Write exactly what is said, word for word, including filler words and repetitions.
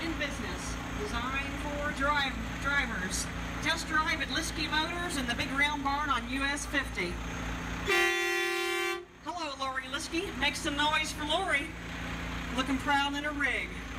in business, designed for drive drivers. Test drive at Lischkge Motors in the big round barn on U S fifty. Hello, Lori Lischkge. Make some noise for Lori. Looking proud in her rig.